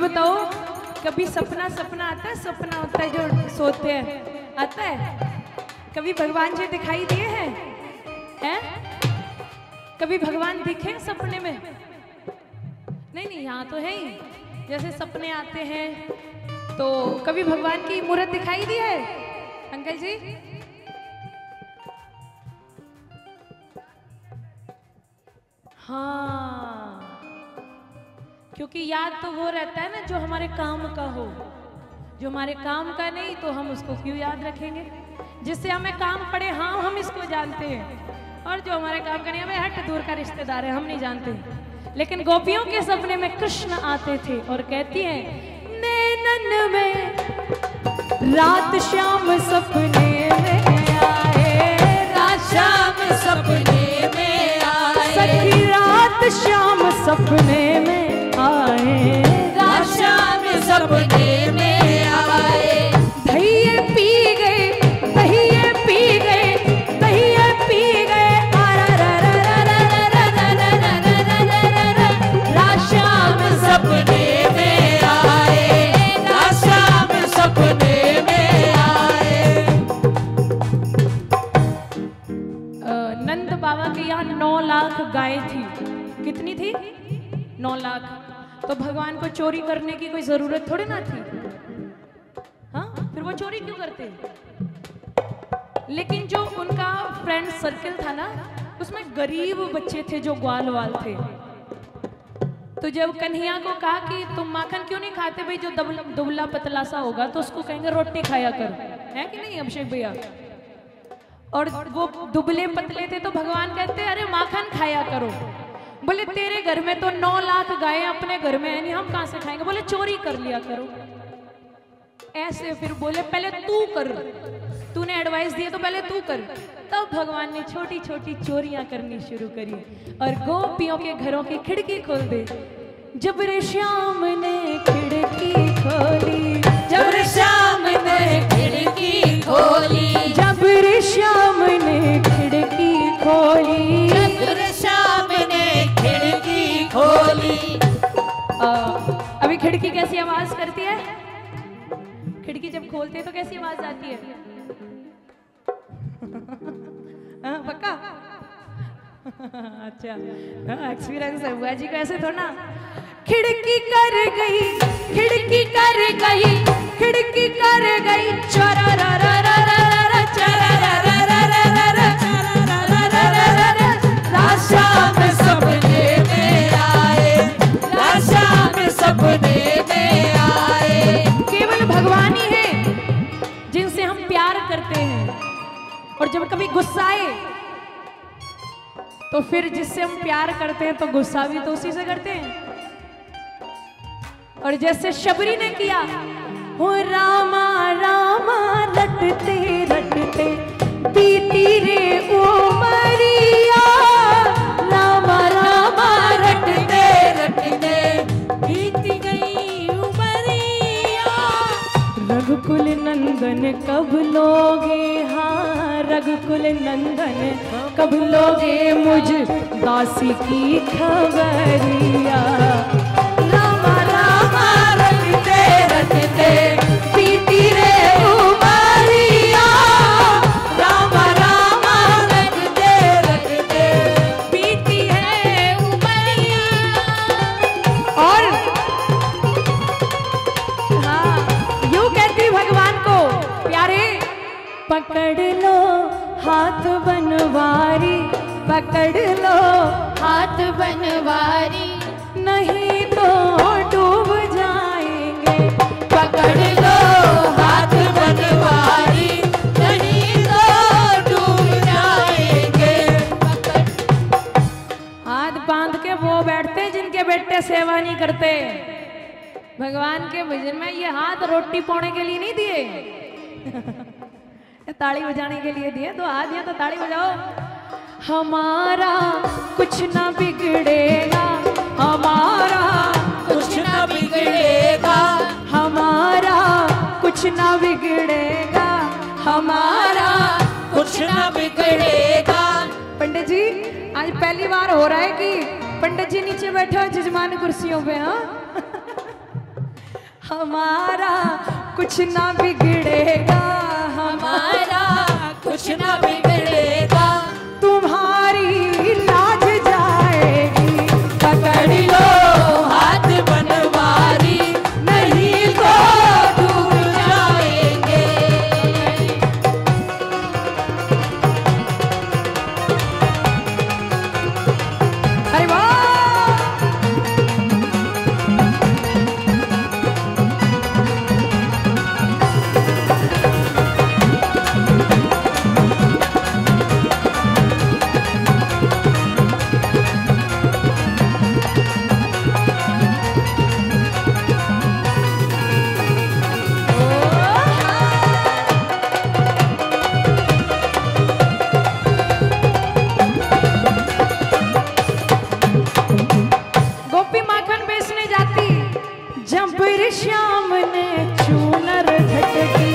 बताओ, कभी सपना आता है, सपना होता है जो सोते हैं, आता है? कभी भगवान जी दिखाई दिए हैं? कभी भगवान दिखे सपने में? नहीं, यहाँ तो है ही। जैसे सपने आते हैं तो कभी भगवान की मूर्त दिखाई दी है अंकल जी? हाँ, क्योंकि याद तो वो रहता है ना जो हमारे काम का हो। जो हमारे काम का नहीं तो हम उसको क्यों याद रखेंगे? जिससे हमें काम पड़े, हाँ हम इसको जानते हैं, और जो हमारे काम का नहीं, हमें हट दूर का रिश्तेदार है, हम नहीं जानते। लेकिन गोपियों के सपने में कृष्ण आते थे और कहती हैं, नैनन में रात श्याम सपने में आए, रात श्याम सपने में आए, सखी रात श्याम सपने में आए, रात श्याम सपने में आए। दहिए पी गए, दहिए पी गए, दहिए पी गए, रात श्याम सपने में आए, रात श्याम सपने में आए। नंद बाबा के यहाँ 9 लाख गाय थी। कितनी थी? 9 लाख। तो भगवान को चोरी करने की कोई जरूरत थोड़ी ना थी। हाँ, फिर वो चोरी क्यों करते? लेकिन जो उनका फ्रेंड सर्कल था ना, उसमें गरीब बच्चे थे जो ग्वाल वाल थे। तो जब कन्हैया को कहा कि तुम माखन क्यों नहीं खाते भाई, जो दुबला पतला सा होगा, तो उसको कहेंगे रोटी खाया कर, है कि नहीं अभिषेक भैया? और वो दुबले पतले थे तो भगवान कहते अरे माखन खाया करो। बोले तेरे घर में तो 9 लाख गायें अपने घर में है नहीं, हम कहां से खाएंगे? बोले चोरी कर लिया करो ऐसे। फिर बोले पहले तू कर, तूने एडवाइस दिए तो पहले तू कर। तब भगवान ने छोटी छोटी चोरियां करनी शुरू करी और गोपियों के घरों की खिड़की खोल दी। जब रे श्याम ने खिड़की खोली, जब रे श्याम ने खिड़की खोली, जब रे श्याम ने खिड़की खोली, जब रे श्याम ने खिड़की खोली। अभी खिड़की कैसी आवाज करती है? खिड़की जब खोलते हैं तो कैसी आवाज आती है? पक्का? अच्छा, एक्सपीरियंस है बुआ जी को ऐसे थोड़ा ना। खिड़की कर गई, खिड़की कर गई, खिड़की कर गई, चरा रा रा रा रा रा, चरा रा रा रा रा रा, चरा रा रा रा रा रा, रात श्याम सपने में आए, रात श्याम सपने में आए। केवल भगवान ही है जिनसे हम प्यार करते हैं, और जब कभी गुस्सा आए तो फिर जिससे हम प्यार करते हैं तो गुस्सा भी तो उसी से करते हैं। और जैसे शबरी ने किया, हो रामा रामा रटते रटते बीती रे उमरिया, रामा रामा रटते रटते बीती गई उमरिया। रघुकुल नंदन कब लोगे, हाँ रघुकुल नंदन कब लोगे मुझ दासी की खबरिया। रामा रामा रटते रटते बीती रे उमरिया, रामा रामा रटते रटते बीती है उमरिया। और हाँ, यूं कहती भगवान को, प्यारे पकड़ लो हाथ बनवारी, पकड़ लो हाथ बनवारी, नहीं तो डूब जाएंगे। पकड़ लो हाथ बनवारी, नहीं तो डूब जाएंगे। हाथ बांध के वो बैठते जिनके बेटे सेवा नहीं करते। भगवान के भजन में ये हाथ रोटी पाने के लिए नहीं दिए, ताली बजाने के लिए दिए। तो हाथ दिया तो ताली बजाओ। हमारा कुछ ना बिगड़ेगा, हमारा कुछ ना बिगड़ेगा, हमारा कुछ ना बिगड़ेगा, हमारा कुछ ना बिगड़ेगा। पंडित जी आज पहली बार हो रहा है कि पंडित जी नीचे बैठे हो जजमान कुर्सियों पे। हाँ हमारा कुछ ना बिगड़ेगा, हमारा कुछ ना बिगड़ेगा, तुम्हारी लाज जाएगी, पकड़ लो हाथ बनवारी, नहीं तो डूब जाएंगे। अरे वाह! श्याम ने चूनर झटकी